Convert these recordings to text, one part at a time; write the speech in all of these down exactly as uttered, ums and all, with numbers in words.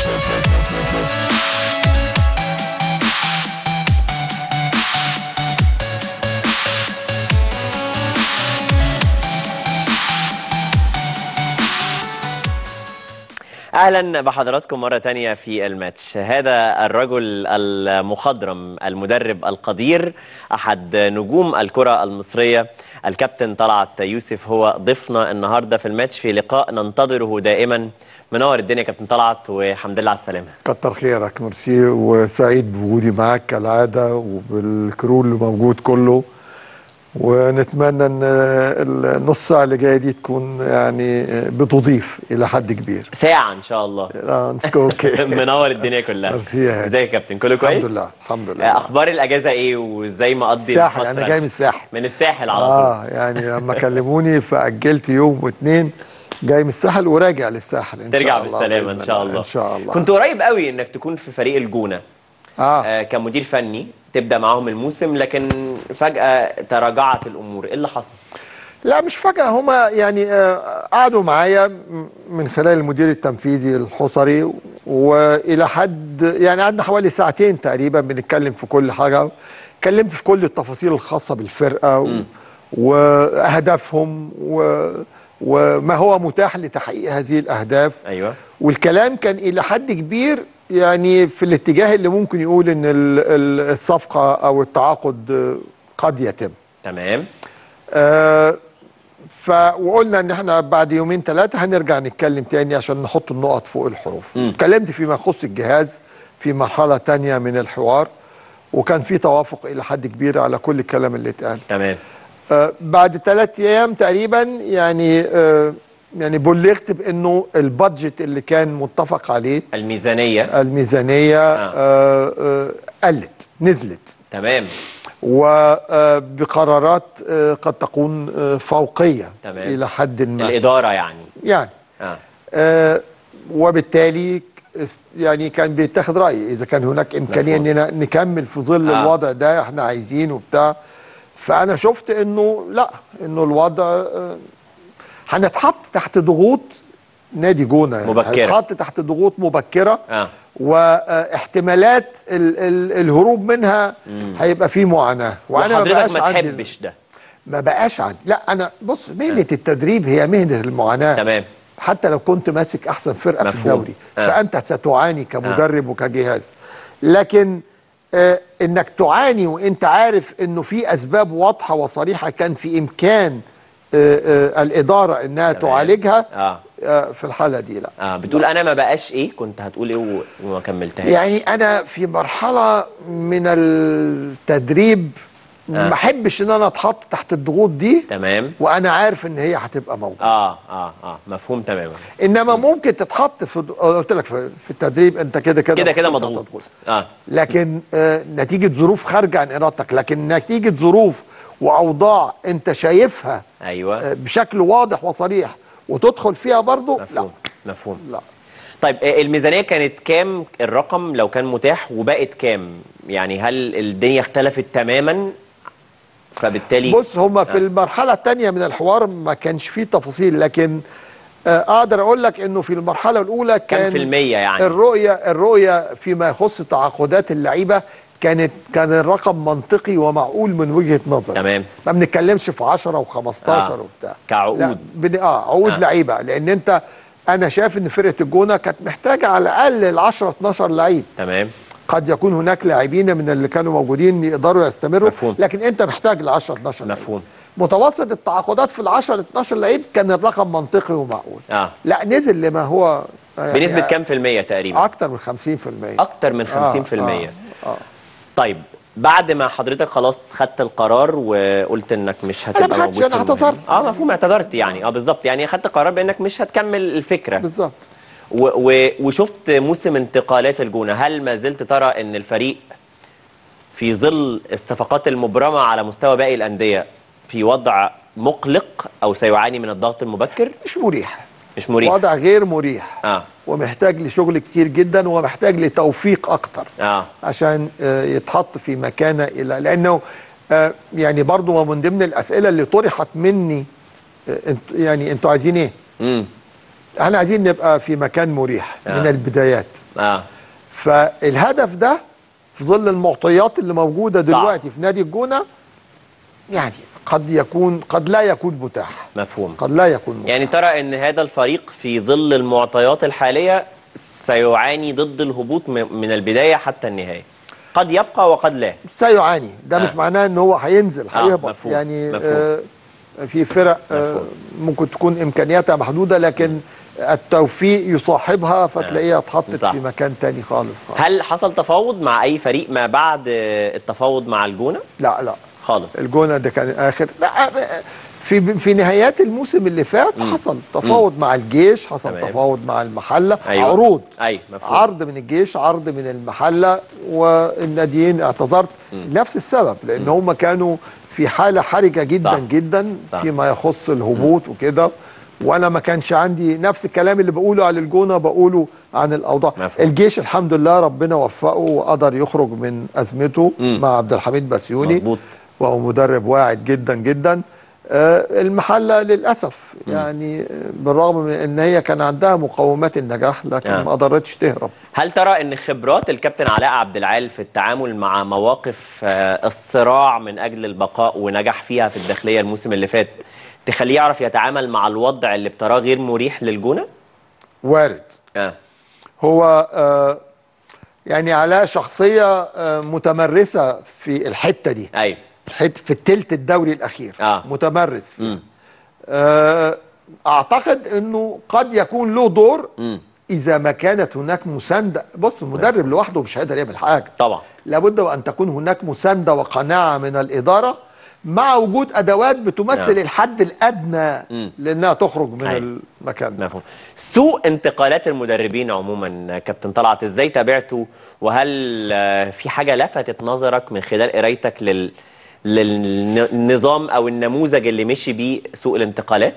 اهلا بحضراتكم مره تانية في الماتش. هذا الرجل المخضرم، المدرب القدير، احد نجوم الكره المصريه، الكابتن طلعت يوسف، هو ضيفنا النهارده في الماتش في لقاء ننتظره دائما. منور الدنيا كابتن طلعت، والحمد لله على السلامه. كتر خيرك، ميرسي، وسعيد بوجودي معاك كالعاده وبالكرو اللي موجود كله، ونتمنى ان النص ساعه اللي جايه دي تكون يعني بتضيف الى حد كبير. ساعه ان شاء الله. اوكي. منور الدنيا كلها. ميرسي. ازيك يا كابتن؟ كله كويس؟ الحمد لله الحمد لله. اخبار الاجازه ايه وازاي مقضي الساحل؟ الفتره؟ انا جاي من الساحل. من الساحل على طول. اه يعني لما كلموني فاجلت يوم واثنين، جاي من الساحل وراجع للساحل ان شاء الله. ترجع بالسلامه ان شاء الله. ان شاء الله. كنت قريب قوي انك تكون في فريق الجونه آه. آه كمدير فني، تبدا معاهم الموسم، لكن فجاه تراجعت الامور. ايه اللي حصل؟ لا مش فجأة، هما يعني قعدوا معايا من خلال المدير التنفيذي الحصري، وإلى حد يعني قعدنا حوالي ساعتين تقريبا بنتكلم في كل حاجة. اتكلمت في كل التفاصيل الخاصة بالفرقة و... وأهدافهم و... وما هو متاح لتحقيق هذه الأهداف. أيوة. والكلام كان إلى حد كبير يعني في الاتجاه اللي ممكن يقول إن الصفقة أو التعاقد قد يتم. تمام. آه ف وقلنا ان احنا بعد يومين ثلاثه هنرجع نتكلم تاني عشان نحط النقط فوق الحروف. اتكلمت فيما يخص الجهاز في مرحله تانيه من الحوار، وكان في توافق الى حد كبير على كل الكلام اللي اتقال. تمام. آه بعد ثلاث ايام تقريبا يعني آه يعني بلغت بانه البادجت اللي كان متفق عليه، الميزانيه الميزانيه آه. آه آه قلت، نزلت. تمام. وبقرارات قد تكون فوقية. تمام. إلى حد ما الإدارة يعني يعني آه. آه وبالتالي يعني كان بيتاخد رأي إذا كان هناك إمكانية أننا نكمل في ظل آه. الوضع ده احنا عايزينه وبتاع. فأنا شفت أنه لا، أنه الوضع آه هنتحط تحت ضغوط نادي جونة، يعني مبكرة، هنتحط تحت ضغوط مبكرة آه. واحتمالات ال ال الهروب منها مم. هيبقى فيه معاناه. وانا ما بقاش ما تحبش ده، ما بقاش عندي. لا انا بص، مهنه آه. التدريب هي مهنه المعاناه. تمام. حتى لو كنت ماسك احسن فرقه مفهوم. في الدوري آه. فانت ستعاني كمدرب آه. وكجهاز، لكن آه انك تعاني وانت عارف انه في اسباب واضحه وصريحه كان في امكان آه آه الاداره انها تمام. تعالجها آه. في الحالة دي لا. اه بتقول لا. انا ما بقاش ايه، كنت هتقول ايه وما كملتهاش؟ يعني انا في مرحلة من التدريب آه. ما احبش ان انا اتحط تحت الضغوط دي. تمام. وانا عارف ان هي هتبقى موجودة. اه اه اه مفهوم تماما. انما ممكن تتحط في، قلت لك في التدريب انت كده كده كده كده مضغوط اه لكن آه نتيجة ظروف خارجة عن ارادتك، لكن نتيجة ظروف وأوضاع أنت شايفها أيوة بشكل واضح وصريح وتدخل فيها برضو. مفهوم. لا مفهوم. لا. طيب الميزانية كانت كام الرقم لو كان متاح، وبقت كام؟ يعني هل الدنيا اختلفت تماما فبالتالي؟ بص هما في آه. المرحلة الثانية من الحوار ما كانش فيه تفاصيل، لكن اقدر اقول لك انه في المرحلة الأولى كان كام في المية يعني؟ الرؤية الرؤية فيما يخص تعاقدات اللعيبة كانت كان الرقم منطقي ومعقول من وجهة نظر. تمام. ما بنتكلمش في عشرة وخمستاشر آه. وبتاع كعقود. بن... اه عقود آه. لعيبة، لأن أنت أنا شايف إن فرقة الجونة كانت محتاجة على الأقل ال عشرة اتناشر لعيب. تمام. قد يكون هناك لاعبين من اللي كانوا موجودين يقدروا يستمروا. مفهوم. لكن أنت محتاج ل عشرة اتناشر لعيب. مفهوم. متوسط التعاقدات في ال عشرة اتناشر لعيب كان الرقم منطقي ومعقول. اه لا نزل لما هو يعني بنسبة كام في المية تقريبا؟ أكتر من خمسين في المية. أكتر من خمسين في المية. آه. آه. آه. طيب بعد ما حضرتك خلاص خدت القرار وقلت انك مش هتبقى أنا موجود، انا اعتذرت. اه مفهوم، اعتذرت يعني. اه بالظبط، يعني خدت قرار بانك مش هتكمل الفكره. بالظبط. وشفت موسم انتقالات الجونه، هل ما زلت ترى ان الفريق في ظل الصفقات المبرمه على مستوى باقي الانديه في وضع مقلق او سيعاني من الضغط المبكر؟ مش مريح. مش مريح. وضع غير مريح. اه ومحتاج لشغل كتير جدا، ومحتاج لتوفيق اكتر اه عشان آه يتحط في مكانه، الى لانه آه يعني برضو من ضمن الاسئله اللي طرحت مني آه انت يعني انتوا عايزين ايه؟ امم احنا عايزين نبقى في مكان مريح آه. من البدايات. اه فالهدف ده في ظل المعطيات اللي موجوده دلوقتي صعب. في نادي الجونه يعني قد يكون قد لا يكون متاح. مفهوم. قد لا يكون متاح. يعني ترى ان هذا الفريق في ظل المعطيات الحاليه سيعاني ضد الهبوط من البدايه حتى النهايه. قد يبقى وقد لا. سيعاني ده آه. مش معناه ان هو هينزل هيهبط. آه. مفهوم. يعني مفهوم. آه في فرق آه ممكن تكون امكانياتها محدوده لكن التوفيق يصاحبها فتلاقيها اتحطت في مكان تاني خالص, خالص. هل حصل تفاوض مع اي فريق ما بعد التفاوض مع الجونه؟ لا لا خالص. الجونه ده كان اخر لا في في نهايات الموسم اللي فات مم. حصل تفاوض مم. مع الجيش، حصل تمام. تفاوض مع المحله. أيوة. عروض أيوة. مفهوم. عرض من الجيش، عرض من المحله، والناديين اعتذرت مم. نفس السبب لان هم كانوا في حاله حرجه جدا صح. جدا صح. فيما يخص الهبوط مم. وكده، وانا ما كانش عندي نفس الكلام اللي بقوله على الجونه بقوله عن الاوضاع. مفهوم. الجيش الحمد لله ربنا وفقه وقدر يخرج من ازمته مم. مع عبد الحميد بسيوني. مظبوط. وهو مدرب واعد جدا جدا. المحله للاسف م. يعني بالرغم من ان هي كان عندها مقومات النجاح لكن آه. ما قدرتش تهرب. هل ترى ان خبرات الكابتن علاء عبد العال في التعامل مع مواقف الصراع من اجل البقاء ونجح فيها في الداخليه الموسم اللي فات تخليه يعرف يتعامل مع الوضع اللي بتراه غير مريح للجونه؟ وارد. آه. هو آه يعني علاء شخصيه آه متمرسه في الحته دي. ايوه. في التلت الدوري الاخير آه. متمرس فيه. آه اعتقد انه قد يكون له دور م. اذا ما كانت هناك مسانده. بص المدرب لوحده مش هيقدر يعمل حاجه طبعا، لابد وان تكون هناك مسانده وقناعه من الاداره مع وجود ادوات بتمثل آه. الحد الادنى م. لانها تخرج من أي. المكان. مفهوم. سوء انتقالات المدربين عموما كابتن طلعت ازاي تابعته، وهل في حاجه لفتت نظرك من خلال قرايتك لل للنظام او النموذج اللي مشي بيه سوق الانتقالات؟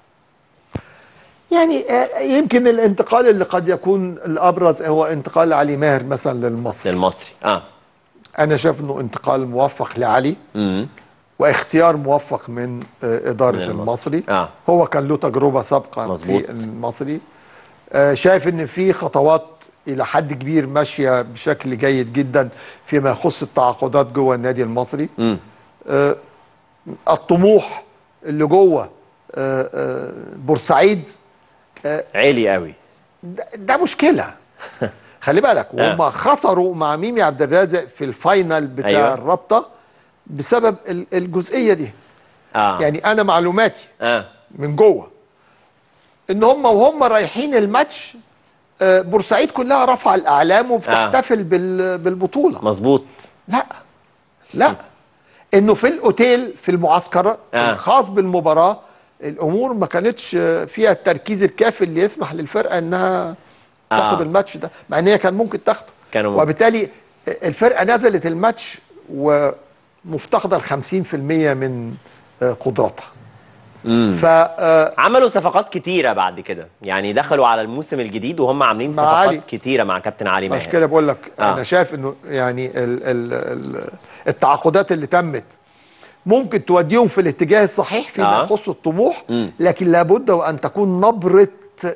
يعني يمكن الانتقال اللي قد يكون الابرز هو انتقال علي ماهر مثلا للمصري. للمصري اه انا شايف انه انتقال موفق لعلي امم واختيار موفق من اداره من المصري. آه. هو كان له تجربه سابقه مظبوط. في المصري. آه شايف ان في خطوات الى حد كبير ماشيه بشكل جيد جدا فيما يخص التعاقدات جوه النادي المصري. امم آه الطموح اللي جوه آه آه بورسعيد آه عالي قوي. ده, ده مشكله. خلي بالك وهم آه. خسروا مع ميمي عبد الرازق في الفاينل بتاع أيوة. الرابطه بسبب الجزئيه دي. آه. يعني انا معلوماتي آه. من جوه ان هم وهم رايحين الماتش آه بورسعيد كلها رفع الاعلام وبتحتفل آه. بالبطوله. مظبوط. لا لا انه في الاوتيل في المعسكر آه. الخاص بالمباراه الامور ما كانتش فيها التركيز الكافي اللي يسمح للفرقه انها آه. تاخد الماتش ده، مع ان هي كان ممكن تاخده. كانوا وبالتالي الفرقه نزلت الماتش ومفتقده ال خمسين في المية من قدراتها. امم ف عملوا صفقات كتيره بعد كده، يعني دخلوا على الموسم الجديد وهم عاملين صفقات علي. كتيره مع كابتن علي ماهر. مش كده بقول لك آه. انا شايف انه يعني ال ال التعاقدات اللي تمت ممكن توديهم في الاتجاه الصحيح فيما آه. يخص الطموح، م. لكن لابد وان تكون نبره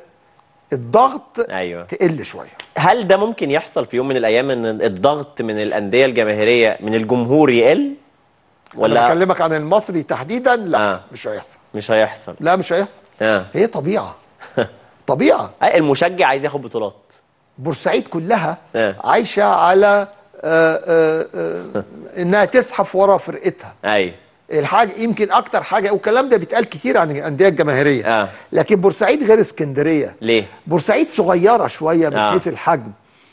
الضغط أيوة. تقل شويه. هل ده ممكن يحصل في يوم من الايام ان الضغط من الانديه الجماهيريه من الجمهور يقل؟ ولا انا بكلمك عن المصري تحديدا لا آه. مش هيحصل. مش هيحصل. لا مش هيحصل. آه. هي طبيعه. طبيعه. المشجع عايز ياخد بطولات. بورسعيد كلها آه. عايشه على آآ آآ انها تزحف ورا فرقتها. ايوه. الحاجه يمكن اكتر حاجه والكلام ده بيتقال كتير عن الانديه الجماهيريه. آه. لكن بورسعيد غير اسكندريه. ليه؟ بورسعيد صغيره شويه من آه. حيث الحجم.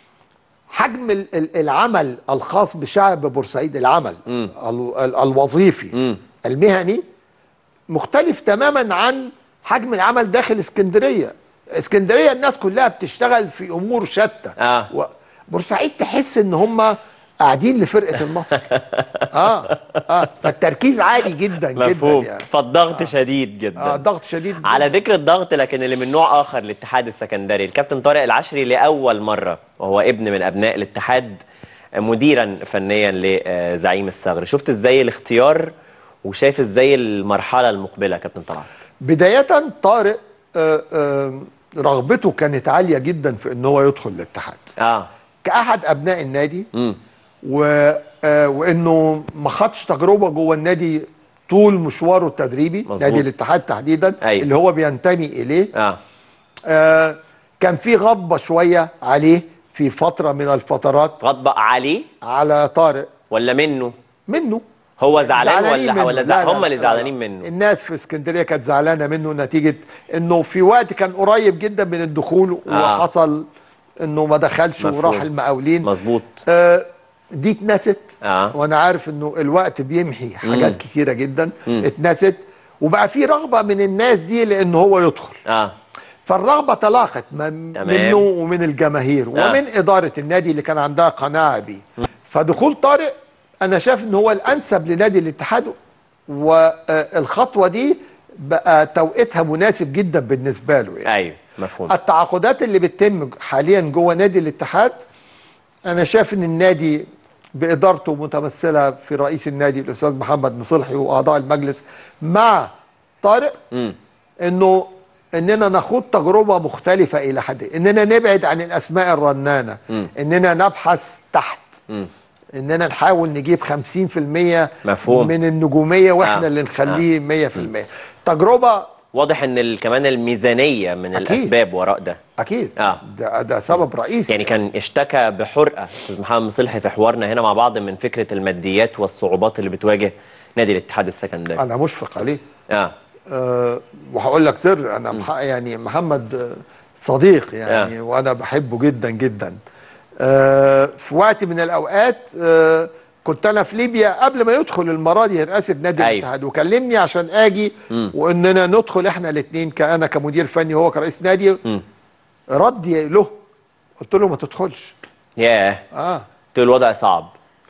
حجم العمل الخاص بشعب بورسعيد، العمل ال ال الوظيفي م. المهني مختلف تماما عن حجم العمل داخل اسكندريه. اسكندريه الناس كلها بتشتغل في امور شتى. آه. بورسعيد تحس ان هم قاعدين لفرقه المصري. اه اه فالتركيز عالي جدا مفهوم. جدا يعني. فالضغط آه. شديد جدا. اه ضغط شديد جداً. على ذكر الضغط لكن اللي من نوع اخر الاتحاد السكندري، الكابتن طارق العشري لاول مره وهو ابن من ابناء الاتحاد مديرا فنيا لزعيم الصغر، شفت ازاي الاختيار وشايف ازاي المرحله المقبله كابتن طلعت؟ بدايه طارق آه آه رغبته كانت عاليه جدا في ان هو يدخل الاتحاد اه كاحد ابناء النادي. امم و... آه وانه ما خدش تجربه جوه النادي طول مشواره التدريبي. مظبوط. نادي الاتحاد تحديدا أيوة. اللي هو بينتمي اليه. اه آه كان في غضبه شويه عليه في فتره من الفترات. غضب عليه على طارق ولا منه؟ منه. هو زعلان زعلانين ولا منه. ولا لا زع... لا هم لا اللي لا زعلانين لا. منه؟ الناس في اسكندريه كانت زعلانه منه نتيجه انه في وقت كان قريب جدا من الدخول آه. وحصل انه ما دخلش مفهوم. وراح المقاولين. مظبوط. آه دي اتنست. آه. وانا عارف انه الوقت بيمحي حاجات مم. كتيره جدا. مم. اتنست وبقى في رغبه من الناس دي لان هو يدخل. اه فالرغبه تلاقت من منه ومن الجماهير آه. ومن اداره النادي اللي كان عندها قناعه بيه. فدخول طارق انا شايف ان هو الانسب لنادي الاتحاد، والخطوه دي بقى توقيتها مناسب جدا بالنسبه له يعني. ايوه مفهوم. التعاقدات اللي بتتم حاليا جوه نادي الاتحاد انا شايف ان النادي بادارته متمثله في رئيس النادي الاستاذ محمد مصلحي واعضاء المجلس مع طارق امم انه اننا نخوض تجربه مختلفه الى حد، اننا نبعد عن الاسماء الرنانه، مم. اننا نبحث تحت، امم اننا نحاول نجيب خمسين في المية مفهوم. من النجوميه واحنا آه. اللي نخليه آه. مية في المية. تجربه واضح ان ال... كمان الميزانيه من أكيد. الاسباب وراء ده. اكيد آه. ده, ده سبب رئيسي. يعني كان اشتكى بحرقه استاذ محمد مصلحي في حوارنا هنا مع بعض من فكره الماديات والصعوبات اللي بتواجه نادي الاتحاد السكندري. انا مشفق عليه. اه أه وهقول لك سر، انا مح... يعني محمد صديق يعني. آه. وانا بحبه جدا جدا. أه في وقت من الاوقات أه كنت انا في ليبيا قبل ما يدخل المره دي رئاسه نادي أيوة. الاتحاد وكلمني عشان اجي مم. واننا ندخل احنا الاثنين، انا كمدير فني وهو كرئيس نادي. مم. ردي له قلت له ما تدخلش. ياه اه قلت له الوضع صعب.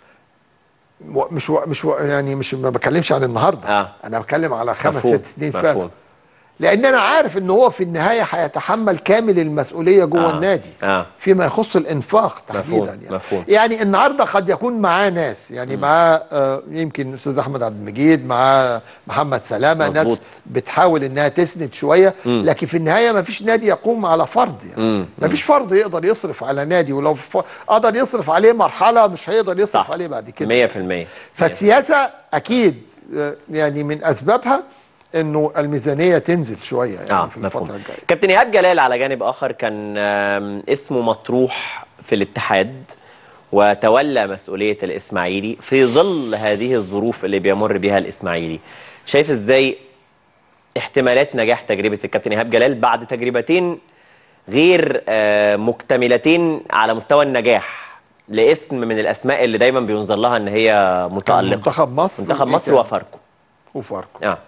و- مش و... مش و... يعني مش ما بتكلمش عن النهارده. آه. انا بتكلم على خمس مفهوم. ست سنين مفهوم. فاتوا. لان انا عارف ان هو في النهايه هيتحمل كامل المسؤوليه جوه آه. النادي آه. فيما يخص الانفاق تحديدا. مفهوم. يعني مفهوم. يعني النهارده قد يكون معاه ناس يعني معاه آه يمكن الاستاذ احمد عبد المجيد، معاه محمد سلامه، مظبوط. ناس بتحاول انها تسند شويه. مم. لكن في النهايه ما فيش نادي يقوم على فرد يعني. مم. ما فيش فرد يقدر يصرف على نادي، ولو ف... قدر يصرف عليه مرحله مش هيقدر يصرف صح. عليه بعد كده. مية في المية. فالسياسه اكيد آه يعني من اسبابها انه الميزانيه تنزل شويه يعني آه. في مفهوم. الفتره الجايه. كابتن ايهاب جلال على جانب اخر كان آم، اسمه مطروح في الاتحاد وتولى مسؤوليه الاسماعيلي في ظل هذه الظروف اللي بيمر بها الاسماعيلي. شايف ازاي احتمالات نجاح تجربه الكابتن ايهاب جلال بعد تجربتين غير آه، مكتملتين على مستوى النجاح لاسم من الاسماء اللي دايما بينظر لها ان هي متالقه؟ منتخب مصر منتخب مصر وفاركو. وفاركو اه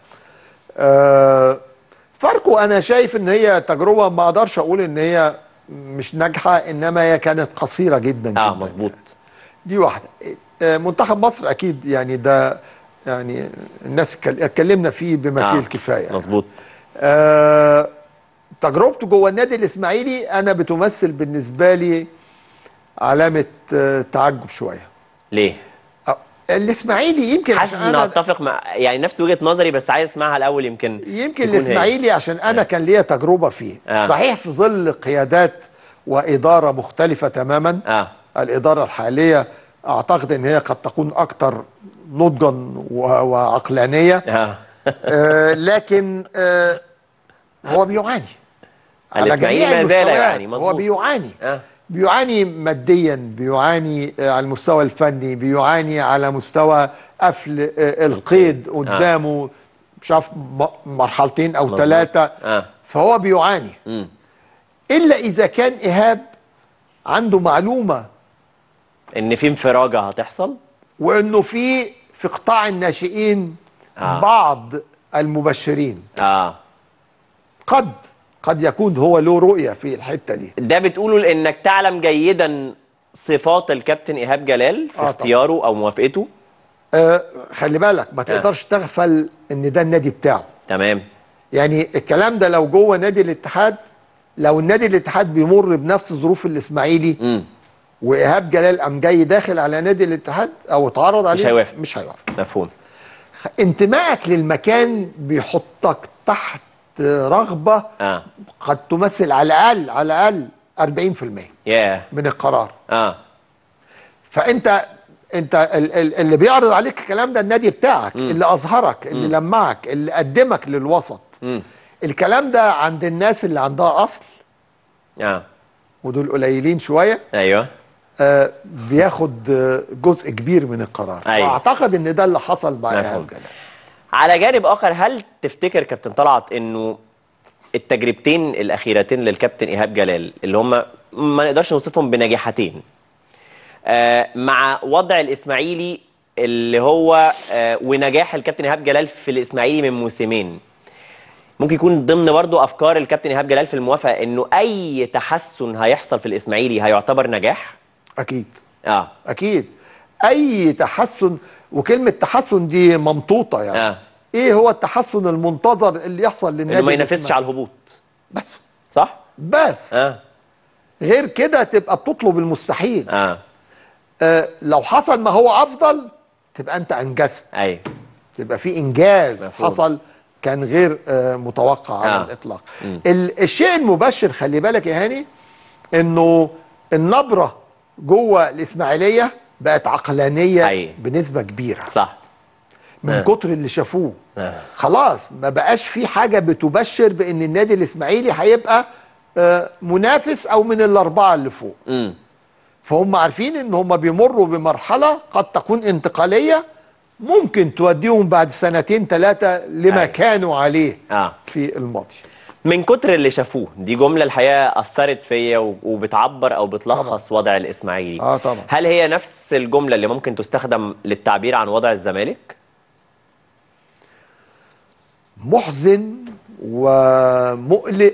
آه فاركو انا شايف ان هي تجربه ما اقدرش اقول ان هي مش ناجحه، انما هي كانت قصيره جدا جدا. اه مظبوط. يعني. دي واحده. آه منتخب مصر اكيد يعني ده يعني الناس اتكل- اتكلمنا فيه بما آه. فيه الكفايه يعني. مظبوط. آه تجربته جوه النادي الاسماعيلي انا بتمثل بالنسبه لي علامه آه تعجب شويه. ليه؟ آه الاسماعيلي يمكن حاسس عشان ان أنا اتفق مع يعني نفس وجهه نظري، بس عايز اسمعها الاول يمكن يمكن تكون هي. الاسماعيلي عشان انا آه. كان ليا تجربه فيه. آه. صحيح في ظل قيادات واداره مختلفه تماما. اه الاداره الحاليه اعتقد ان هي قد تكون اكثر نضجا و- وعقلانيه. اه آه لكن آه هو بيعاني على الاسماعيلي جميع ما زال المستويات. يعني هو مظبوط. بيعاني اه بيعاني ماديا، بيعاني آه، على المستوى الفني، بيعاني على مستوى قفل آه، القيد قدامه مش عارف م- مرحلتين او مظبوط. ثلاثه. اه فهو بيعاني امم الا اذا كان ايهاب عنده معلومه ان في انفراجه هتحصل. وانه في في قطاع الناشئين آه. بعض المبشرين اه قد قد يكون هو له رؤيه في الحته دي. ده بتقوله لانك تعلم جيدا صفات الكابتن ايهاب جلال في آه اختياره او موافقته. آه خلي بالك ما تقدرش تغفل ان ده النادي بتاعه. تمام. يعني الكلام ده لو جوه نادي الاتحاد، لو النادي الاتحاد بيمر بنفس ظروف الاسماعيلي امم وايهاب جلال قام جاي داخل على نادي الاتحاد او اتعرض عليه مش هيوافق. مش هيوافق. مفهوم. انتمائك للمكان بيحطك تحت رغبه آه. قد تمثل على الاقل على الاقل أربعين في المية yeah. من القرار. اه فانت انت اللي بيعرض عليك الكلام ده النادي بتاعك، م. اللي اظهرك، اللي م. لمعك، اللي قدمك للوسط. م. الكلام ده عند الناس اللي عندها اصل، اه ودول قليلين شويه، ايوه، آه بياخد جزء كبير من القرار. أيوة. واعتقد ان ده اللي حصل مع ايهاب جلال. على جانب اخر، هل تفتكر كابتن طلعت انه التجربتين الاخيرتين للكابتن ايهاب جلال اللي هم ما نقدرش نوصفهم بنجاحتين، آه مع وضع الاسماعيلي اللي هو آه ونجاح الكابتن ايهاب جلال في الاسماعيلي من موسمين، ممكن يكون ضمن برضو افكار الكابتن ايهاب جلال في الموافقه انه اي تحسن هيحصل في الاسماعيلي هيعتبر نجاح؟ اكيد اه اكيد اي تحسن، وكلمه تحسن دي ممطوطه يعني. آه. ايه هو التحسن المنتظر اللي يحصل للنادي؟ انه ما ينافسش على الهبوط بس، صح؟ بس آه. غير كده تبقى بتطلب المستحيل. آه. آه لو حصل ما هو افضل تبقى انت انجزت. ايوه، تبقى في انجاز مفهوم. حصل كان غير آه متوقع على آه. الاطلاق. الشيء المبشر خلي بالك يا هاني انه النبره جوه الاسماعيليه بقت عقلانيه أي. بنسبه كبيره، صح، من آه. كتر اللي شافوه. آه. خلاص ما بقاش في حاجه بتبشر بان النادي الاسماعيلي هيبقى آه منافس او من الاربعه اللي فوق. م. فهم عارفين ان هم بيمروا بمرحله قد تكون انتقاليه، ممكن توديهم بعد سنتين ثلاثه لما أي. كانوا عليه آه. في الماضي. من كتر اللي شافوه، دي جمله الحقيقه اثرت فيا وبتعبر او بتلخص طبعا. وضع الاسماعيلي. اه طبعا. هل هي نفس الجمله اللي ممكن تستخدم للتعبير عن وضع الزمالك؟ محزن ومقلق،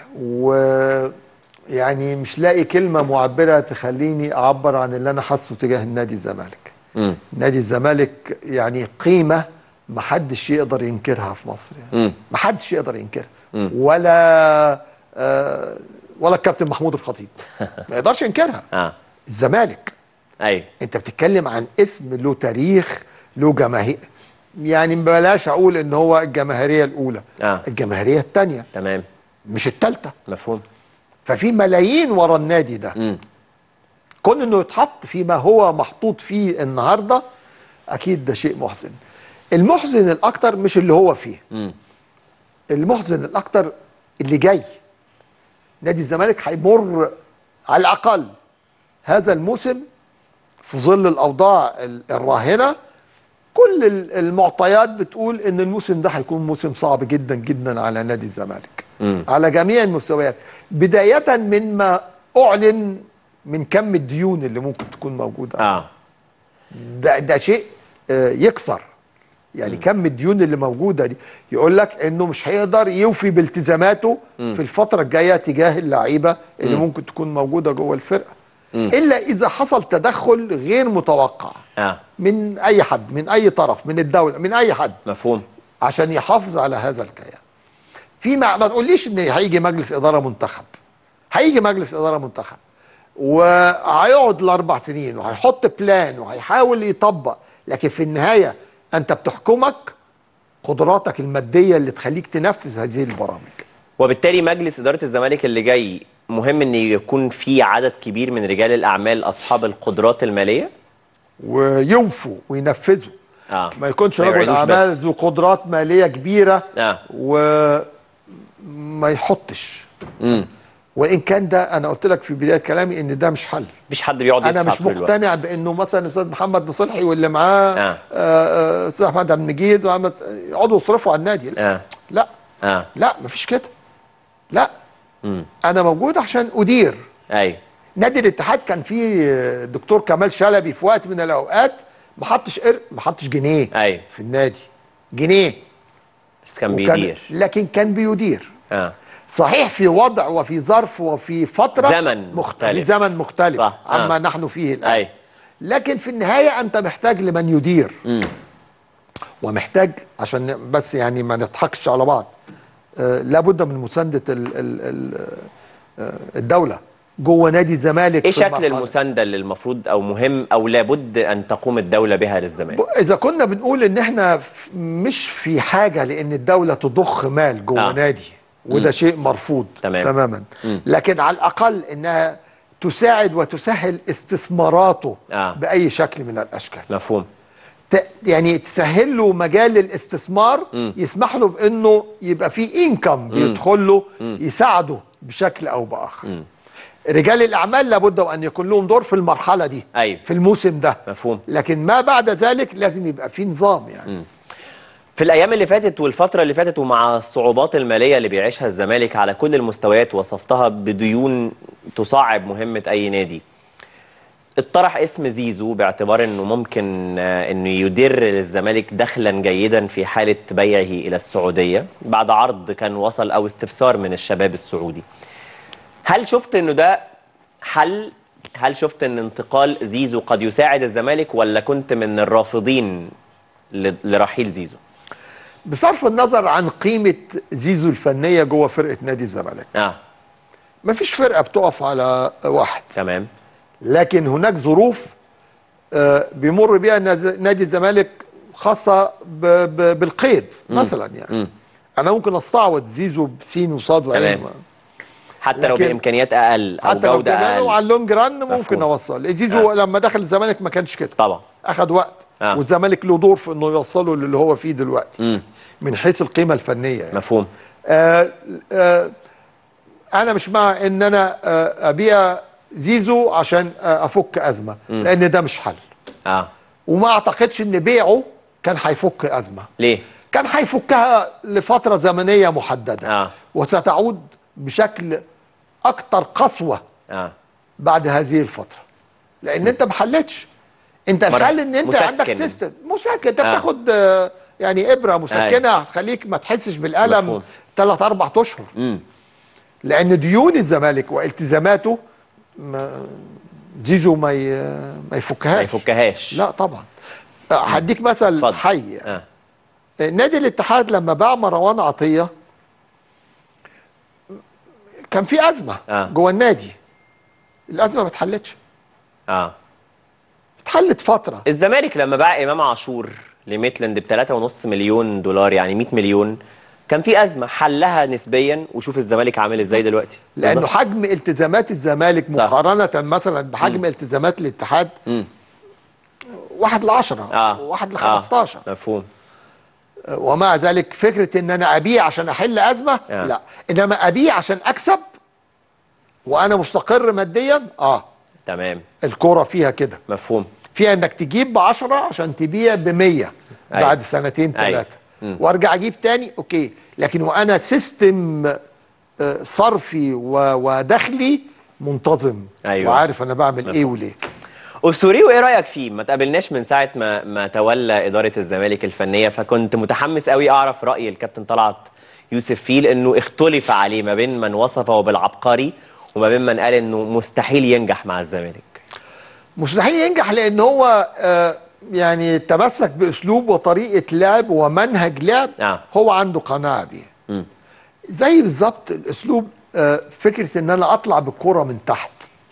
ويعني مش لاقي كلمه معبره تخليني اعبر عن اللي انا حاسه تجاه النادي الزمالك. م. نادي الزمالك يعني قيمه محدش يقدر ينكرها في مصر، يعني محدش يقدر ينكرها، م. ولا آه ولا الكابتن محمود الخطيب ما يقدرش ينكرها. آه. الزمالك ايوه، انت بتتكلم عن اسم له تاريخ، له جماهير، يعني بلاش اقول ان هو الجماهيريه الاولى، آه. الجماهيريه الثانيه، تمام، مش الثالثه، مفهوم. ففي ملايين ورا النادي ده. م. كون انه يتحط فيما هو محطوط فيه النهارده اكيد ده شيء محزن. المحزن الاكتر مش اللي هو فيه، م. المحزن الاكتر اللي جاي. نادي الزمالك هيمر على الاقل هذا الموسم في ظل الاوضاع الراهنه، كل المعطيات بتقول ان الموسم ده هيكون موسم صعب جدا جدا على نادي الزمالك م. على جميع المستويات، بدايه من ما اعلن من كم الديون اللي ممكن تكون موجوده. اه ده ده شيء آه يكسر يعني م. كم الديون اللي موجوده دي، يقول لك انه مش هيقدر يوفي بالتزاماته م. في الفتره الجايه تجاه اللعيبه اللي م. ممكن تكون موجوده جوه الفرقه، م. الا اذا حصل تدخل غير متوقع آه. من اي حد، من اي طرف، من الدوله، من اي حد، مفهوم، عشان يحافظ على هذا الكيان. في ما, ما تقوليش ان هيجي مجلس اداره منتخب، هيجي مجلس اداره منتخب وهيقعد الاربع سنين وهيحط بلان وهيحاول يطبق، لكن في النهايه انت بتحكمك قدراتك الماديه اللي تخليك تنفذ هذه البرامج. وبالتالي مجلس اداره الزمالك اللي جاي مهم ان يكون في عدد كبير من رجال الاعمال اصحاب القدرات الماليه ويوفوا وينفذوا. آه. ما يكونش رجل اعمال ذو قدرات ماليه كبيره آه. وما يحطش. امم وان كان ده انا قلت لك في بدايه كلامي ان ده مش حل، مفيش حد بيقعد يدفع. انا مش مقتنع بانه مثلا الاستاذ محمد نصلحي واللي معاه الاستاذ احمد عبد المجيد يقعدوا يصرفوا على النادي. آه. لا آه. لا مفيش كده، لا. مم. انا موجود عشان ادير. ايوه. نادي الاتحاد كان فيه الدكتور كمال شلبي في وقت من الاوقات ما حطش قر ما حطش جنيه أيوة. في النادي، جنيه بس كان بيدير، لكن كان بيدير. اه صحيح في وضع وفي ظرف وفي فتره زمن مختلف، في زمن مختلف صح. عما آه. نحن فيه الان. أيوة. لكن في النهايه انت محتاج لمن يدير. م. ومحتاج عشان بس يعني ما نضحكش على بعض، آه لابد من مسانده ال ال ال آه الدوله جوه نادي الزمالك. ايه شكل المسانده اللي المفروض او مهم او لابد ان تقوم الدوله بها للزمالك؟ اذا كنا بنقول ان احنا مش في حاجه لان الدوله تضخ مال جوه آه. نادي، وده م. شيء مرفوض تمام. تماما م. لكن على الاقل انها تساعد وتسهل استثماراته آه. باي شكل من الاشكال. مفهوم. يعني تسهل له مجال الاستثمار، م. يسمح له بانه يبقى فيه انكم بيدخل له يساعده بشكل او باخر. م. رجال الاعمال لابد وان يكون لهم دور في المرحله دي. أيوة. في الموسم ده. مفهوم. لكن ما بعد ذلك لازم يبقى في نظام يعني. م. في الايام اللي فاتت والفتره اللي فاتت ومع الصعوبات الماليه اللي بيعيشها الزمالك على كل المستويات، وصفتها بديون تصعب مهمه اي نادي، اطرح اسم زيزو باعتبار انه ممكن انه يدر للزمالك دخلا جيدا في حاله بيعه الى السعوديه بعد عرض كان وصل او استفسار من الشباب السعودي. هل شفت انه ده حل؟ هل شفت ان انتقال زيزو قد يساعد الزمالك، ولا كنت من الرافضين لرحيل زيزو؟ بصرف النظر عن قيمة زيزو الفنية جوه فرقة نادي الزمالك، اه مفيش فرقة بتقف على واحد. تمام. لكن هناك ظروف آه بيمر بيها نادي الزمالك خاصة ب ب بالقيد. م. مثلا يعني م. انا ممكن استعوض زيزو بسين وصاد وعين، حتى لو بامكانيات اقل او حتى جوده اقل، لو على اللونج ران ممكن اوصل. زيزو آه. لما دخل الزمالك ما كانش كده طبعا، اخذ وقت. آه. والزمالك له دور في انه يوصله للي هو فيه دلوقتي. م. من حيث القيمه الفنيه يعني. مفهوم. آه آه انا مش مع ان انا آه ابيع زيزو عشان آه افك ازمه، م. لان ده مش حل. اه وما اعتقدش ان بيعه كان هيفك ازمه. ليه؟ كان هيفكها لفتره زمنيه محدده. آه. وستعود بشكل اكتر قسوه آه. بعد هذه الفتره، لان م. انت ما حلتش. انت الحل ان انت مسكن. عندك سيستم مسكن. انت آه. بتاخد آه يعني ابره مسكنه هتخليك ما تحسش بالالم ثلاث اربع اشهر. امم لان ديون الزمالك والتزاماته زيزو ما ما يفكهاش ما يفكهاش لا طبعا. هديك مثل حي. آه. نادي الاتحاد لما باع مروان عطيه كان في ازمه آه. جوه النادي. الازمه ما اتحلتش. اه اتحلت فتره. الزمالك لما باع امام عاشور لميتلاند ب ثلاثة ونص مليون دولار، يعني مئة مليون، كان في ازمه حلها نسبيا. وشوف الزمالك عامل ازاي دلوقتي. لانه بالزبط. حجم التزامات الزمالك مقارنه مثلا بحجم م. التزامات الاتحاد م. واحد لعشرة آه. واحد لخمستاشر. آه. مفهوم. ومع ذلك فكره ان انا ابيع عشان احل ازمه آه. لا، انما ابيع عشان اكسب وانا مستقر ماديا. اه تمام. الكوره فيها كده. مفهوم. فيها انك تجيب ب عشرة عشان تبيع ب مية. أيوة. بعد سنتين ثلاثه. أيوة. وارجع اجيب تاني. اوكي. لكن وانا سيستم صرفي ودخلي منتظم. أيوة. وعارف انا بعمل مفهوم. ايه وليه. أسوريو ايه رايك فيه؟ ما تقابلناش من ساعه ما ما تولى اداره الزمالك الفنيه، فكنت متحمس قوي اعرف راي الكابتن طلعت يوسف فيه، لانه اختلف عليه ما بين من وصفه بالعبقري وما بين من قال انه مستحيل ينجح مع الزمالك. مستحيل ينجح لان هو آه يعني تمسك باسلوب وطريقه لعب ومنهج لعب. آه. هو عنده قناعه بيه. زي بالظبط الاسلوب. آه فكره ان انا اطلع بالكره من تحت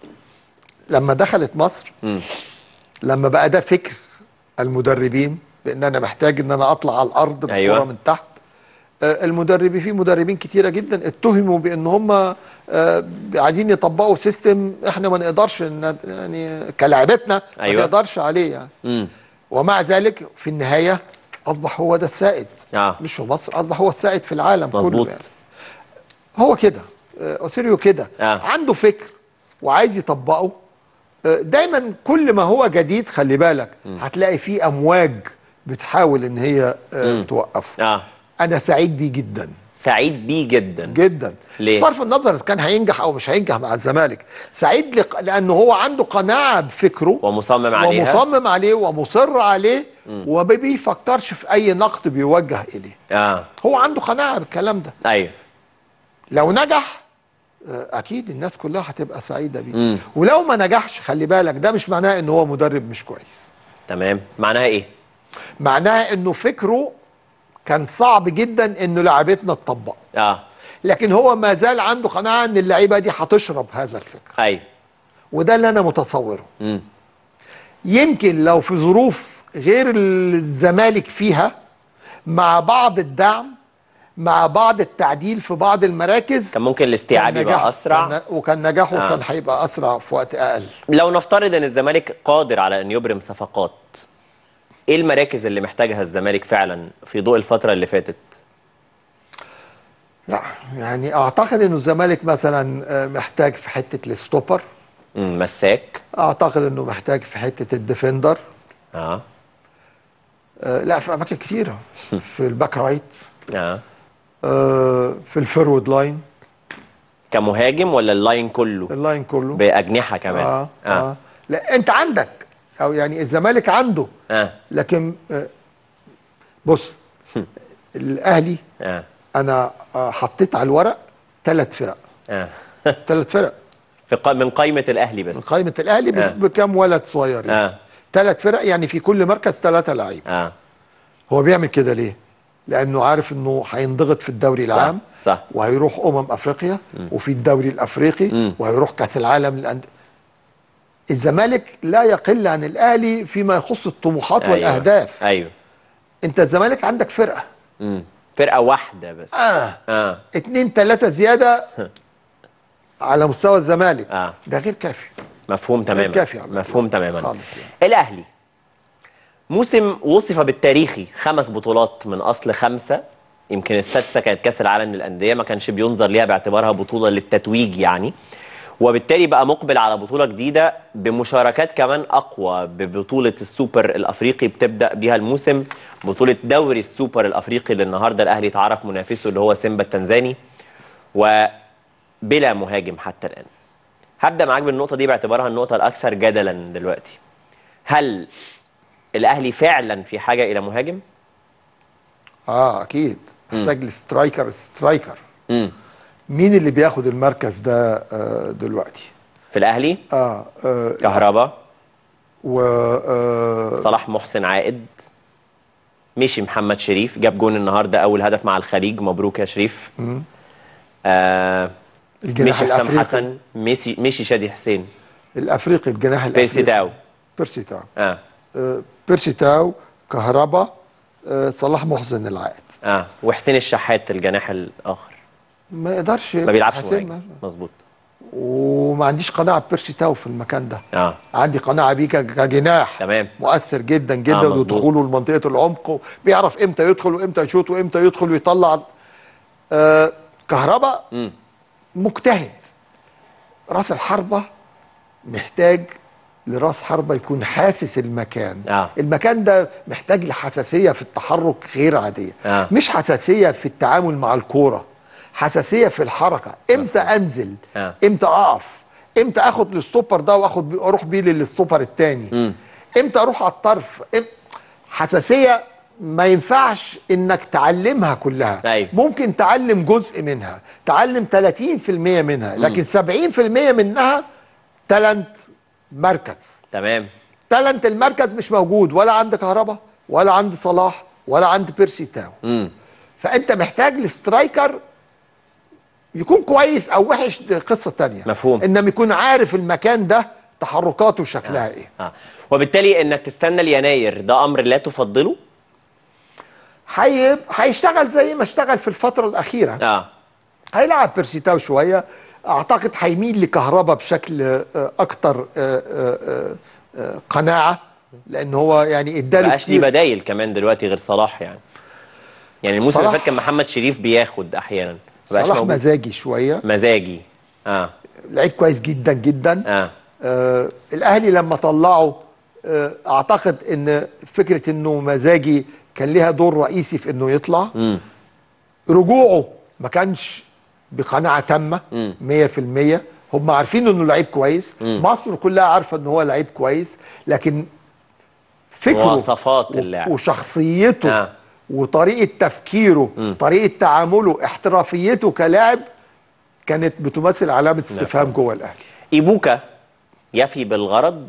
لما دخلت مصر. م. لما بقى ده فكر المدربين بان انا محتاج ان انا اطلع على الارض بالكره. أيوة. من تحت. آه المدربين في مدربين كتيره جدا اتهموا بان هم آه عايزين يطبقوا سيستم احنا ما نقدرش يعني كلاعبتنا. أيوة. ما نقدرش عليه يعني. م. ومع ذلك في النهايه اصبح هو ده السائد. آه. مش في مصر، اصبح هو السائد في العالم. مظبوط. كله يعني. هو كده. أوسيريو كده. آه. عنده فكر وعايز يطبقه. دايما كل ما هو جديد خلي بالك م. هتلاقي فيه امواج بتحاول ان هي م. توقفه. آه. انا سعيد بيه جدا. سعيد بيه جدا جدا. ليه؟ بصرف النظر اذا كان هينجح او مش هينجح مع الزمالك. سعيد لق... لانه هو عنده قناعه بفكره ومصمم عليها ومصمم عليه ومصر عليه. م. وما بيفكرش في اي نقد بيوجه اليه. آه. هو عنده قناعه بالكلام ده. ايوه. لو نجح اكيد الناس كلها هتبقى سعيده بيه. ولو ما نجحش خلي بالك ده مش معناه ان هو مدرب مش كويس. تمام. معناها ايه؟ معناها انه فكره كان صعب جدا انه لعبتنا تطبقه. اه لكن هو ما زال عنده قناعه ان اللعيبه دي هتشرب هذا الفكر. ايوه. وده اللي انا متصوره. امم يمكن لو في ظروف غير الزمالك فيها، مع بعض الدعم، مع بعض التعديل في بعض المراكز، كان ممكن الاستيعاب يبقى اسرع، كان وكان نجاحه آه. كان هيبقى اسرع في وقت اقل. لو نفترض ان الزمالك قادر على ان يبرم صفقات، ايه المراكز اللي محتاجها الزمالك فعلا في ضوء الفتره اللي فاتت؟ لا يعني اعتقد انه الزمالك مثلا محتاج في حته الستوبر، امم مساك. اعتقد انه محتاج في حته الديفندر. اه, آه لا في اماكن كتيره، في الباك رايت، اه آه في الفيرود لاين. كمهاجم ولا اللاين كله؟ اللاين كله باجنحه كمان. آه, آه. اه لا انت عندك، او يعني الزمالك عنده، اه لكن آه بص الاهلي اه انا آه حطيت على الورق ثلاث فرق. اه ثلاث فرق في ق... من قائمه الاهلي بس. من قائمه الاهلي آه. بكام ولد صغير يعني. اه ثلاث فرق يعني في كل مركز ثلاثه لعيبه. اه هو بيعمل كده ليه؟ لانه عارف انه هينضغط في الدوري العام، صح, صح. وهيروح امم افريقيا، م. وفي الدوري الافريقي، م. وهيروح كاس العالم للانديه. الزمالك لا يقل عن الاهلي فيما يخص الطموحات أيوة. والاهداف. ايوه. انت الزمالك عندك فرقه، امم فرقه واحده بس. اه اه اتنين ثلاثه زياده على مستوى الزمالك. آه. ده غير كافي. مفهوم تماما. كافي مفهوم تماما خالص يعني. الاهلي موسم وصف بالتاريخي، خمس بطولات من اصل خمسه، يمكن السادسه كانت كاس العالم للانديه، ما كانش بينظر ليها باعتبارها بطوله للتتويج يعني، وبالتالي بقى مقبل على بطوله جديده بمشاركات كمان اقوى، ببطوله السوبر الافريقي بتبدا بيها الموسم، بطوله دوري السوبر الافريقي اللي النهارده الاهلي تعرف منافسه اللي هو سيمبا التنزاني، وبلا مهاجم حتى الان. هبدا معاك بالنقطه دي باعتبارها النقطه الاكثر جدلا دلوقتي. هل الاهلي فعلا في حاجه الى مهاجم؟ اه اكيد محتاج السترايكر. سترايكر امم مين اللي بياخد المركز ده آه دلوقتي في الاهلي؟ اه, آه كهربا و آه صلاح محسن عائد، مشي محمد شريف، جاب جون النهارده اول هدف مع الخليج، مبروك يا شريف. آه الجناح مشي حسام الافريقي حسن، مشي مشي شادي حسين، الافريقي الجناح الافريقي بيرسي تاو بيرسي تاو اه آه بيرسي تاو كهربا، آه صلاح محسن العائد، اه وحسين الشحات الجناح الاخر ما يقدرش ما بيلعبش حسين مهاجم. مظبوط. وما عنديش قناعه ببيرسي تاو في المكان ده. اه عندي قناعه بيه كجناح تمام، مؤثر جدا جدا، آه ودخوله لمنطقه العمق، وبيعرف امتى يدخل وامتى يشوط وامتى يدخل ويطلع. آه كهربا مم. مجتهد. راس الحربه محتاج لراس حربه يكون حاسس المكان. آه. المكان ده محتاج لحساسيه في التحرك غير عاديه. آه. مش حساسيه في التعامل مع الكوره، حساسيه في الحركه. امتى انزل، آه. امتى اقف، امتى اخد الستوبر ده واخد بي اروح بيه للستوبر الثاني، امتى اروح على الطرف. إم... حساسيه ما ينفعش انك تعلمها كلها. أيوة. ممكن تعلم جزء منها، تعلم ثلاثين في المية منها، لكن مم. سبعين في المية منها تالنت مركز. تمام. تالنت المركز مش موجود ولا عند كهربا ولا عند صلاح ولا عند بيرسي تاو. مم. فانت محتاج السترايكر يكون كويس او وحش، دي قصه تانية. مفهوم. انما يكون عارف المكان ده تحركاته شكلها آه. ايه. آه. وبالتالي انك تستنى ليناير ده امر لا تفضله؟ هي هيشتغل زي ما اشتغل في الفتره الاخيره. اه هيلعب بيرسي تاو شويه، اعتقد هيميل لكهربا بشكل اكتر قناعه، لان هو يعني اداله مبقاش ليه بدايل كمان دلوقتي غير صلاح يعني. يعني الموسم اللي فات كان محمد شريف بياخد احيانا. صلاح موجود. مزاجي شويه. مزاجي اه لعيب كويس جدا جدا. اه, آه الاهلي لما طلعه آه اعتقد ان فكره انه مزاجي كان ليها دور رئيسي في انه يطلع. مم. رجوعه ما كانش بقناعه تامه مية في المية. هم عارفين انه لعيب كويس. مم. مصر كلها عارفه انه هو لعيب كويس، لكن فكره مواصفات اللاعب وشخصيته آه. وطريقه تفكيره، مم. طريقه تعامله، احترافيته كلاعب كانت بتمثل علامه استفهام جوه الاهلي. ايبوكا يفي بالغرض؟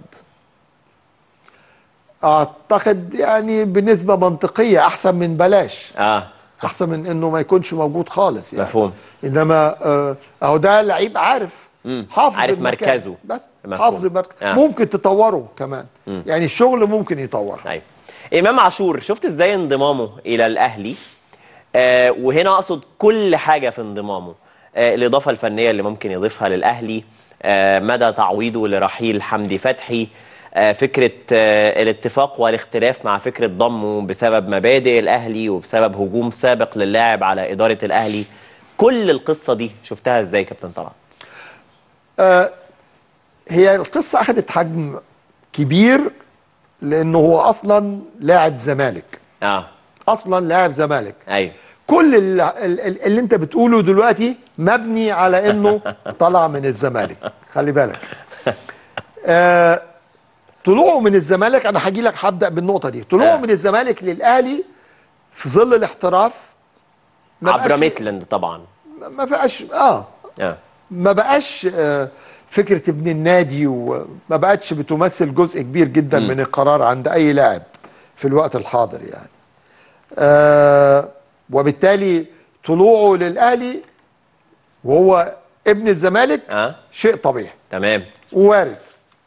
اعتقد يعني بنسبه منطقيه احسن من بلاش. اه احسن من انه ما يكونش موجود خالص يعني. مفهوم. انما آه اهو ده لعيب عارف مم. حافظ عارف المكان. مركزه. بس مفهوم. حافظ المركز. آه. ممكن تطوره كمان. مم. يعني الشغل ممكن يطور. ايوه. امام عاشور شفت ازاي انضمامه الى الاهلي؟ آه وهنا اقصد كل حاجه في انضمامه، آه الاضافه الفنيه اللي ممكن يضيفها للاهلي، آه مدى تعويضه لرحيل حمدي فتحي، آه فكره آه الاتفاق والاختلاف مع فكره ضمه بسبب مبادئ الاهلي وبسبب هجوم سابق للاعب على اداره الاهلي. كل القصه دي شفتها ازاي كابتن طلعت؟ آه هي القصه اخذت حجم كبير لانه هو اصلا لاعب زمالك. اه اصلا لاعب زمالك. ايوه. كل اللي, اللي انت بتقوله دلوقتي مبني على انه طلع من الزمالك. خلي بالك. آه طلوعه من الزمالك، انا هاجي لك هبدا بالنقطه دي. طلوعه آه. من الزمالك للاهلي في ظل الاحتراف عبر ميتلاند طبعا ما بقاش اه, آه. ما بقاش آه فكره ابن النادي، وما بقتش بتمثل جزء كبير جدا م. من القرار عند اي لاعب في الوقت الحاضر يعني. آه وبالتالي طلوعه للاهلي وهو ابن الزمالك آه. شيء طبيعي تمام ووارد.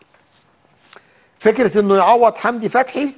فكره انه يعوض حمدي فتحي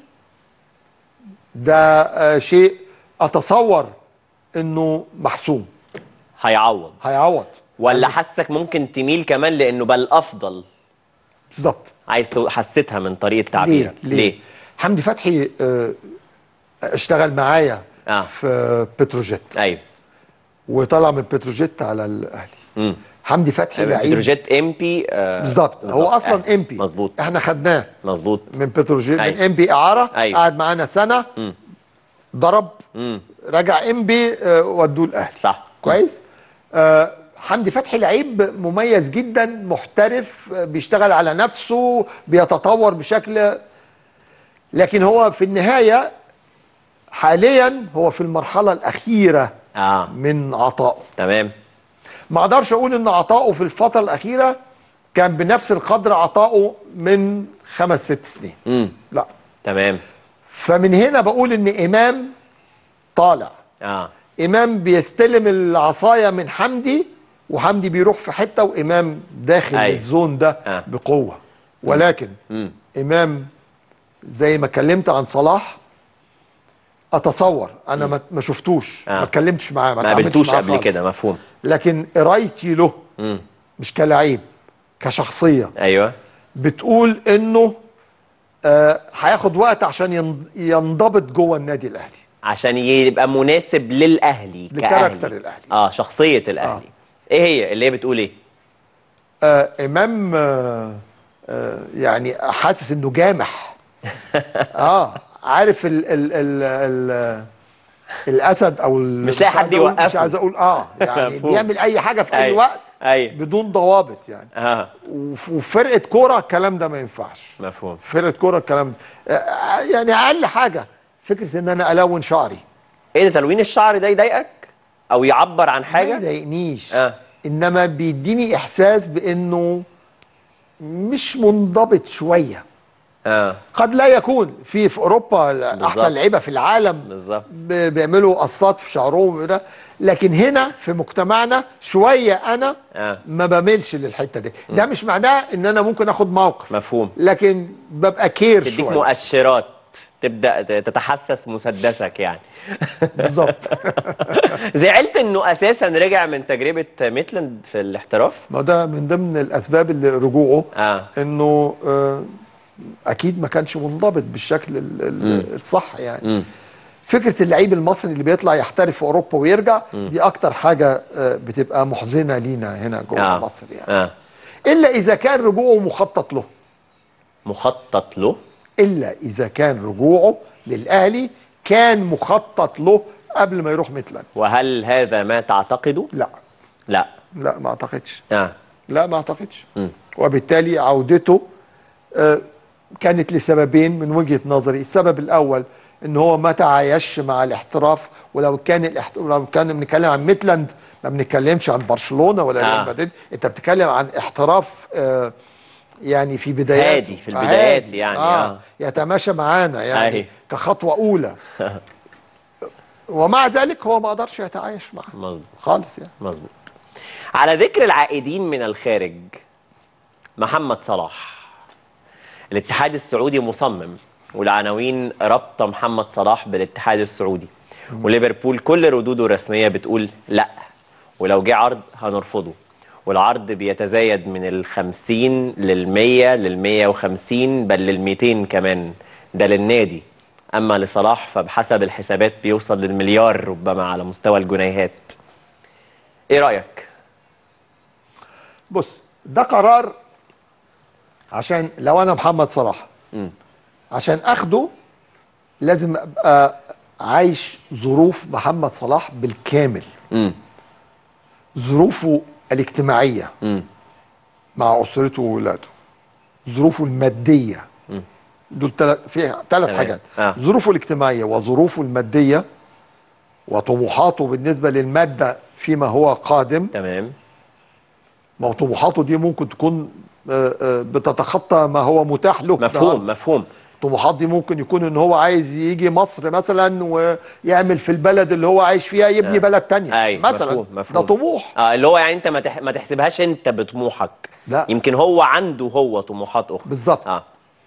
ده آه شيء اتصور انه محسوم. هيعوض هيعوض ولا حاسك ممكن تميل كمان لانه بل افضل؟ بالظبط. عايز حسيتها من طريقه تعبيرك. ليه؟ ليه؟ ليه؟ حمدي فتحي آه اشتغل معايا آه. في بتروجيت. ايوه. وطلع من بتروجيت على الاهلي. امم حمدي فتحي لعيب بتروجيت ام بي. آه بالظبط. هو اصلا ام بي. مظبوط. احنا خدناه مظبوط من بتروجيت. أيوة. من ام بي اعاره. أيوة. قعد معانا سنه. مم. ضرب. مم. رجع ام بي آه ودوه الاهلي. صح. كويس. آه حمدي فتحي لعيب مميز جدا، محترف، آه بيشتغل على نفسه، بيتطور بشكل، لكن هو في النهايه حاليا هو في المرحله الاخيره آه. من عطائه. تمام. ما اقدرش اقول ان عطائه في الفتره الاخيره كان بنفس القدر عطائه من خمس ست سنين. امم لا. تمام. فمن هنا بقول ان امام طالع. اه امام بيستلم العصايه من حمدي، وحمدي بيروح في حته، وامام داخل أي. الزون ده آه. بقوه. ولكن مم. امام زي ما اتكلمت عن صلاح، اتصور انا م. ما شفتوش آه. ما اتكلمتش معاه، ما قابلتوش قبل كده. مفهوم. لكن قرايتي له مم. مش كلاعب، كشخصيه. ايوه. بتقول انه آه هياخد وقت عشان ينضبط جوه النادي الاهلي، عشان يبقى مناسب للاهلي، لكاركتر الاهلي. اه شخصيه الاهلي. آه. ايه هي اللي هي بتقول ايه؟ آه امام آه آه يعني حاسس انه جامح. اه عارف ال ال ال ال الاسد او مش لاقي حد يوقفه. مش عايز اقول اه يعني بيعمل اي حاجه في اي أي. وقت أي. بدون ضوابط يعني. اه وفرقه كوره الكلام ده ما ينفعش. مفهوم. فرقه كوره الكلام ده آه يعني اقل حاجه فكره ان انا الون شعري. ايه ده؟ تلوين الشعر ده يضايقك او يعبر عن حاجه؟ ما يضايقنيش. آه. انما بيديني احساس بانه مش منضبط شويه. آه. قد لا يكون في في اوروبا بالزبط. احسن لعيبه في العالم بالظبط بيعملوا قصات في شعرهم ده، لكن هنا في مجتمعنا شويه انا آه. ما بميلش للحته دي. م. ده مش معناه ان انا ممكن اخد موقف. مفهوم. لكن ببقى كير شويه، تديك مؤشرات تبدا تتحسس مسدسك يعني. بالظبط. زعلت انه اساسا رجع من تجربه ميتلاند في الاحتراف؟ ما ده من ضمن الاسباب اللي رجوعه آه. انه آه اكيد ما كانش منضبط بالشكل الصح يعني. م. فكره اللعيب المصري اللي بيطلع يحترف في اوروبا ويرجع م. دي اكتر حاجه بتبقى محزنه لينا هنا جوه آه. مصر يعني. آه. الا اذا كان رجوعه مخطط له. مخطط له؟ الا اذا كان رجوعه للاهلي كان مخطط له قبل ما يروح ميتلاند. وهل هذا ما تعتقده؟ لا لا لا ما اعتقدش. آه. لا ما اعتقدش. م. وبالتالي عودته آه كانت لسببين من وجهة نظري. السبب الأول إن هو ما تعايش مع الاحتراف، ولو كان الاحت... لو كان بنتكلم عن ميتلاند ما بنتكلمش عن برشلونة ولا ريال آه. مدريد، أنت بتتكلم عن احتراف آه يعني في بدايات هادي في البدايات هادي. يعني آه. آه. يتماشى معانا يعني. آه. كخطوة أولى. ومع ذلك هو ما قدرش يتعايش معها. مظبوط خالص يعني. مظبوط. على ذكر العائدين من الخارج، محمد صلاح، الاتحاد السعودي مصمم، والعناوين رابطه محمد صلاح بالاتحاد السعودي، وليفربول كل ردوده الرسميه بتقول لا، ولو جه عرض هنرفضه، والعرض بيتزايد من الخمسين للمية للمية وخمسين بل للميتين كمان، ده للنادي. أما لصلاح فبحسب الحسابات بيوصل للمليار ربما على مستوى الجنيهات. إيه رأيك؟ بص، ده قرار عشان لو أنا محمد صلاح م. عشان أخده لازم أبقى عايش ظروف محمد صلاح بالكامل. م. ظروفه الاجتماعية م. مع أسرته وولاده، ظروفه المادية، م. دول تلات في ثلاث حاجات. آه. ظروفه الاجتماعية وظروفه المادية وطموحاته بالنسبة للمادة فيما هو قادم. تمام. ما هو طموحاته دي ممكن تكون بتتخطى ما هو متاح له. مفهوم مفهوم. الطموحات دي ممكن يكون ان هو عايز يجي مصر مثلا ويعمل في البلد اللي هو عايش فيها يبني آه. بلد تانية. أي. مثلا مفهوم. مفهوم. ده طموح. اه اللي هو يعني انت ما, تح... ما تحسبهاش انت بطموحك. لا، يمكن هو عنده هو طموحات اخرى. بالظبط. اه.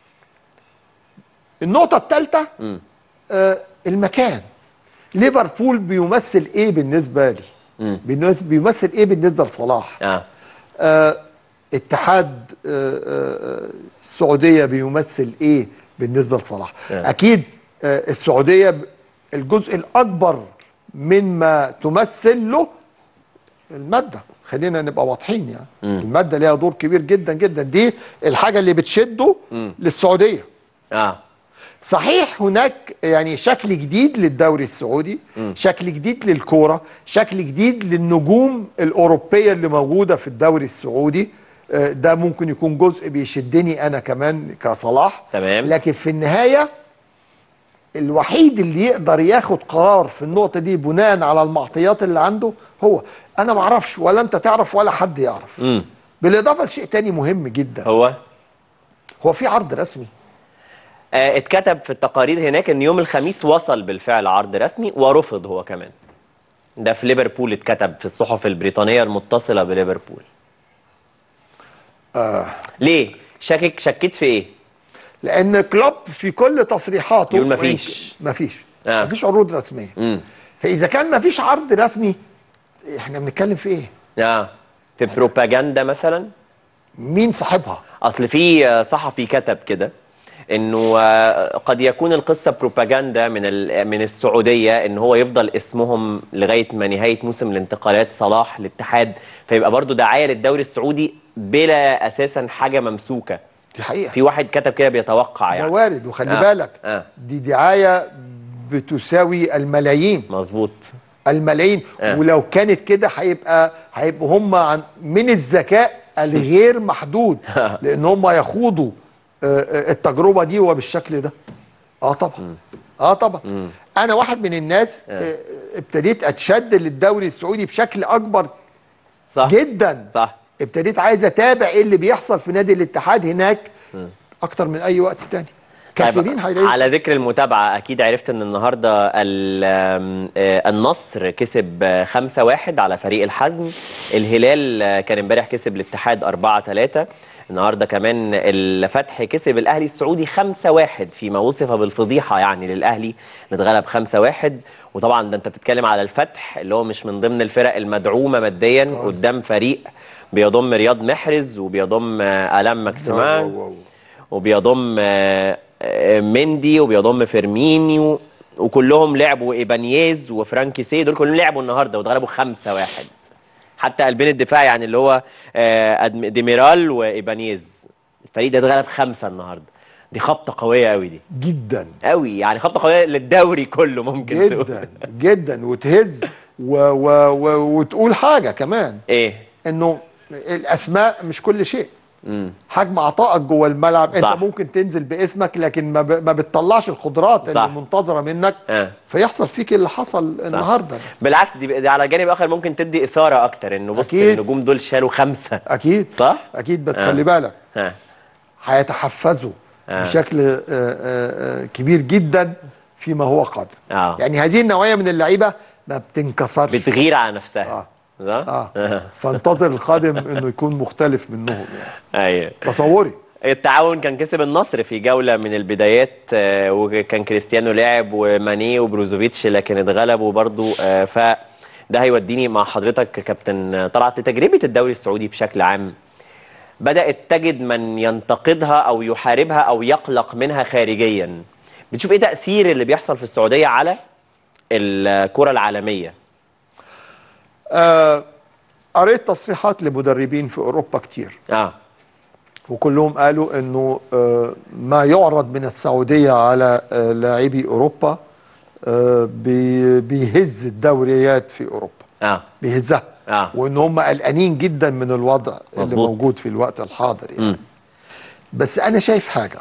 النقطة الثالثة آه المكان. ليفربول بيمثل ايه بالنسبة لي؟ مم. بيمثل ايه بالنسبة لصلاح؟ اه. آه اتحاد آه آه السعودية بيمثل ايه بالنسبة لصلاح؟ آه. اكيد آه السعودية الجزء الاكبر مما تمثل له المادة. خلينا نبقى واضحين يعني. مم. المادة ليها دور كبير جدا جدا، دي الحاجة اللي بتشده مم. للسعودية. اه صحيح هناك يعني شكل جديد للدوري السعودي، م. شكل جديد للكورة، شكل جديد للنجوم الأوروبية اللي موجودة في الدوري السعودي. ده ممكن يكون جزء بيشدني أنا كمان كصلاح. تمام. لكن في النهاية الوحيد اللي يقدر ياخد قرار في النقطة دي بناء على المعطيات اللي عنده هو. أنا معرفش ولا أنت تعرف ولا حد يعرف. م. بالإضافة لشيء تاني مهم جدا. هو هو في عرض رسمي. آه اتكتب في التقارير هناك ان يوم الخميس وصل بالفعل عرض رسمي ورفض هو كمان. ده في ليفربول اتكتب في الصحف البريطانية المتصلة بليفربول. آه. ليه؟ شكك شكيت في ايه؟ لأن كلوب في كل تصريحاته يقول مفيش مفيش آه. مفيش عروض رسمية. مم. فإذا كان مفيش عرض رسمي احنا بنتكلم في ايه؟ اه في بروباجندا مثلا؟ مين صاحبها؟ اصل في صحفي كتب كده انه قد يكون القصه بروباجندا من من السعوديه ان هو يفضل اسمهم لغايه ما نهايه موسم الانتقالات صلاح الاتحاد، فيبقى برضو دعايه للدوري السعودي بلا اساسا حاجه ممسوكه. دي حقيقه. في واحد كتب كده بيتوقع يعني. ده وارد، وخلي آه. بالك آه. دي دعايه بتساوي الملايين. مظبوط. الملايين. آه. ولو كانت كده هيبقى هيبقوا هم عن من الذكاء الغير محدود لان هم يخوضوا التجربه دي وبالشكل ده. اه طبعا. م. اه طبعا. م. انا واحد من الناس آه. ابتديت اتشد للدوري السعودي بشكل اكبر. صح جدا. صح. ابتديت عايز اتابع ايه اللي بيحصل في نادي الاتحاد هناك م. اكتر من اي وقت تاني. كثيرين هيلاقوا. على ذكر المتابعه، اكيد عرفت ان النهارده النصر كسب خمسة واحد على فريق الحزم. الهلال كان امبارح كسب الاتحاد أربعة ثلاثة. النهارده كمان الفتح كسب الاهلي السعودي خمسة واحد فيما وصف بالفضيحه يعني للاهلي، اتغلب خمسة واحد. وطبعا ده انت بتتكلم على الفتح اللي هو مش من ضمن الفرق المدعومه ماديا قدام فريق بيضم رياض محرز وبيضم الام ماكسيمان وبيضم مندي وبيضم فيرمينيو وكلهم لعبوا، ايبانييز وفرانكي سي، دول كلهم لعبوا النهارده واتغلبوا خمسة واحد. حتى قلبين الدفاع يعني اللي هو ديميرال وايبانييز، الفريق ده اتغلب خمسه النهارده. دي خبطه قويه قوي دي جدا قوي، يعني خبطه قويه للدوري كله ممكن جدا تقول. جدا وتهز و و و وتقول حاجه كمان ايه؟ انه الاسماء مش كل شيء. مم. حجم عطائك جوه الملعب. صح. انت ممكن تنزل باسمك لكن ما, ب... ما بتطلعش القدرات اللي منتظره منك. آه. فيحصل فيك اللي حصل. صح. النهارده. بالعكس دي, دي على جانب اخر ممكن تدي اثاره اكتر انه بص أكيد. النجوم دول شالوا خمسه. اكيد. صح اكيد. بس آه. خلي بالك آه. هيتحفزوا آه. بشكل آه آه كبير جدا فيما هو قادم. آه. يعني هذه النوعيه من اللعيبه ما بتنكسرش، بتغير على نفسها. اه اه, آه. فانتظر القادم انه يكون مختلف منهم يعني. ايوه تصوري التعاون كان كسب النصر في جولة من البدايات، آه، وكان كريستيانو لعب وماني وبروزوفيتش لكن اتغلبوا برضو. آه، فده هيوديني مع حضرتك كابتن طلعت لتجربة الدوري السعودي بشكل عام. بدأت تجد من ينتقدها أو يحاربها أو يقلق منها خارجيا. بتشوف إيه تأثير اللي بيحصل في السعودية على الكرة العالمية؟ آه قريت تصريحات لمدربين في أوروبا كتير، آه. وكلهم قالوا انه آه ما يعرض من السعوديه على آه لاعبي اوروبا آه بي بيهز الدوريات في اوروبا. اه بيهزها. آه. وان هم قلقانين جدا من الوضع مزبوط. اللي موجود في الوقت الحاضر يعني. م. بس انا شايف حاجه،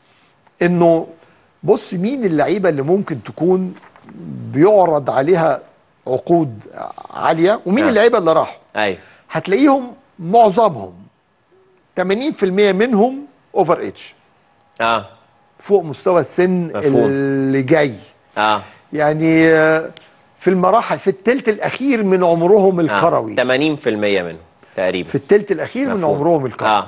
انه بص مين اللعيبه اللي ممكن تكون بيعرض عليها عقود عاليه ومين آه. اللعيبه اللي راحوا. ايوه هتلاقيهم معظمهم ثمانين في المية منهم اوفر ايج. اه فوق مستوى السن مفهوم. اللي جاي. اه يعني في المراحل في الثلث الاخير من عمرهم الكروي. آه. ثمانين في المية منهم تقريبا في الثلث الاخير مفهوم. من عمرهم الكروي. آه.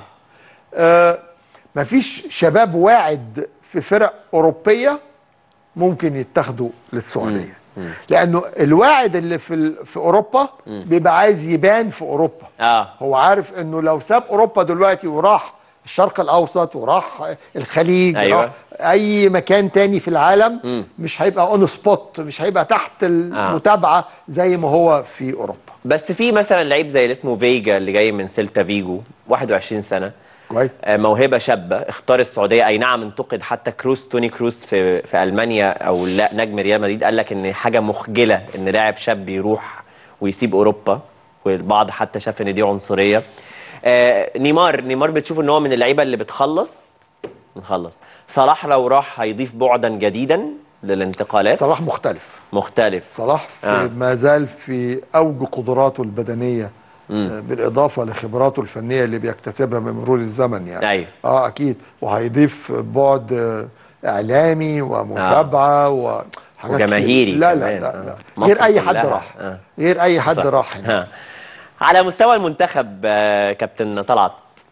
آه مفيش شباب واعد في فرق اوروبيه ممكن يتاخدوا للسعوديه. مم. لانه الواعد اللي في في اوروبا مم. بيبقى عايز يبان في اوروبا. آه. هو عارف انه لو ساب اوروبا دلوقتي وراح الشرق الاوسط وراح الخليج أيوة. راح اي مكان تاني في العالم مم. مش هيبقى اون سبوت، مش هيبقى تحت المتابعه آه. زي ما هو في اوروبا. بس في مثلا لعيب زي اللي اسمه فيجا اللي جاي من سيلتا فيجو واحد وعشرين سنه كويس، موهبه شابه اختار السعوديه. اي نعم انتقد، حتى كروس توني كروس في في المانيا او لا نجم ريال مدريد قال لك ان حاجه مخجله ان لاعب شاب يروح ويسيب اوروبا، والبعض حتى شاف ان دي عنصريه. آه نيمار نيمار بتشوف ان هو من اللعيبه اللي بتخلص نخلص. صلاح لو راح هيضيف بعدا جديدا للانتقالات. صلاح مختلف مختلف صلاح في آه. ما زال في اوج قدراته البدنيه مم. بالاضافه لخبراته الفنيه اللي بيكتسبها من مرور الزمن يعني. أيوة. اه اكيد، وهيضيف بعد اعلامي ومتابعه آه. وحاجات وجماهيري لا لا لا, لا. آه. غير اي حد راح آه. غير اي حد صح. راح هنا. آه. على مستوى المنتخب آه كابتن طلعت،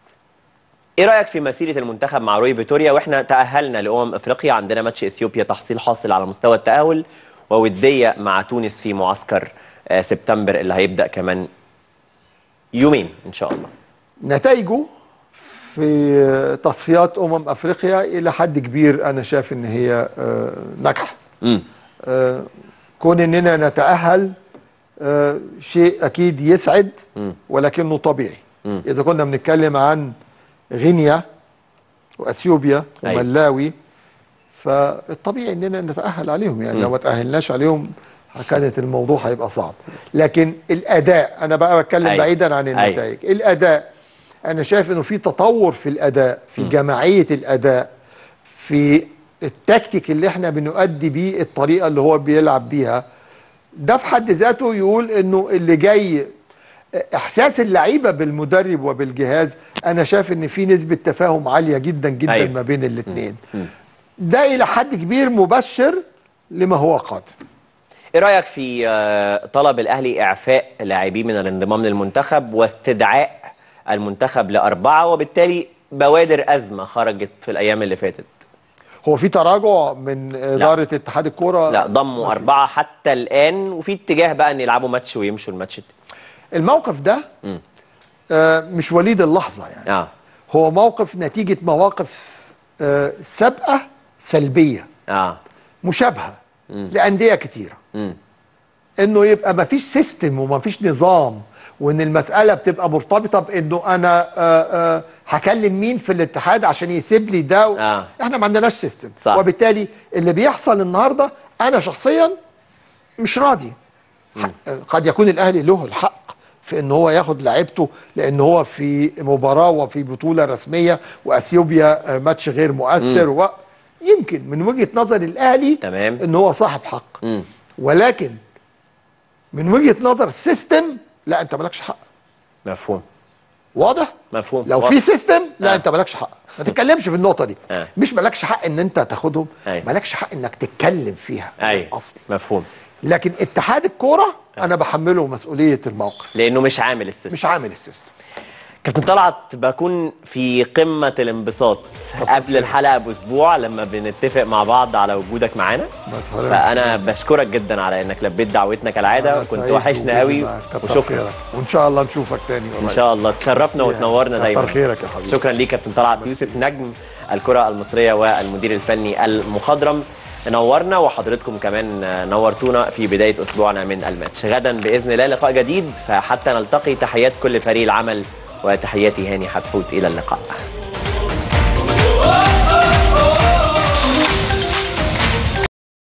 ايه رايك في مسيره المنتخب مع روي فيتوريا؟ واحنا تاهلنا لامم افريقيا، عندنا ماتش اثيوبيا تحصيل حاصل على مستوى التاهل، ووديه مع تونس في معسكر آه سبتمبر اللي هيبدا كمان يومين ان شاء الله. نتائجه في تصفيات امم افريقيا الى حد كبير انا شايف ان هي آه ناجحه. آه كون اننا نتاهل آه شيء اكيد يسعد م. ولكنه طبيعي. م. اذا كنا بنتكلم عن غينيا واثيوبيا وملاوي فالطبيعي اننا نتاهل عليهم يعني. م. لو ما تاهلناش عليهم كانت الموضوع هيبقى صعب. لكن الاداء انا بقى بتكلم أيوة. بعيدا عن النتائج. أيوة. الاداء انا شايف انه في تطور في الاداء، في م. جماعيه الاداء، في التكتيك اللي احنا بنؤدي بيه الطريقه اللي هو بيلعب بيها. ده في حد ذاته يقول انه اللي جاي احساس اللعيبه بالمدرب وبالجهاز. انا شايف ان في نسبه تفاهم عاليه جدا جدا أيوة. ما بين الاثنين. ده الى حد كبير مبشر لما هو قادم. ايه رايك في طلب الاهلي اعفاء لاعبيه من الانضمام للمنتخب واستدعاء المنتخب لاربعه، وبالتالي بوادر ازمه خرجت في الايام اللي فاتت؟ هو في تراجع من اداره لا. اتحاد الكوره؟ لا، ضموا اربعه حتى الان، وفي اتجاه بقى ان يلعبوا ماتش ويمشوا الماتش التاني. الموقف ده آه مش وليد اللحظه يعني. آه. هو موقف نتيجه مواقف آه سابقه سلبيه آه. مشابهه لانديه كتيره. مم. انه يبقى ما فيش سيستم وما فيش نظام، وان المساله بتبقى مرتبطه بانه انا آآ آآ هكلم مين في الاتحاد عشان يسيب لي ده و... آه. احنا ما عندناش سيستم. صح. وبالتالي اللي بيحصل النهارده انا شخصيا مش راضي. قد يكون الاهلي له الحق في ان هو ياخد لعيبته لان هو في مباراه وفي بطوله رسميه، واثيوبيا ماتش غير مؤثر، و... يمكن من وجهه نظر الاهلي تمام ان هو صاحب حق. م. ولكن من وجهه نظر السيستم لا، انت مالكش حق. مفهوم. واضح؟ مفهوم. لو واضح. في سيستم لا آه. انت مالكش حق، ما تتكلمش في النقطه دي. آه. مش مالكش حق ان انت تاخدهم، أيوة. مالكش حق انك تتكلم فيها ايوه اصلا. مفهوم. لكن اتحاد الكوره انا بحمله مسؤوليه الموقف لانه مش عامل السيستم. مش عامل السيستم. كابتن طلعت، بكون في قمة الانبساط قبل الحلقة باسبوع لما بنتفق مع بعض على وجودك معانا، فأنا بشكرك جدا على إنك لبيت دعوتنا كالعادة، وكنت وحشنا قوي، وشكرا. وإن شاء الله نشوفك تاني إن شاء الله. تشرفنا وتنورنا دايما. كتر خيرك يا حبيبي. شكرا ليك كابتن طلعت يوسف، نجم الكرة المصرية والمدير الفني المخضرم. نورنا، وحضرتكم كمان نورتونا في بداية أسبوعنا من الماتش. غدا بإذن الله لقاء جديد، فحتى نلتقي تحيات كل فريق العمل وتحياتي هاني حتحوت، إلى اللقاء.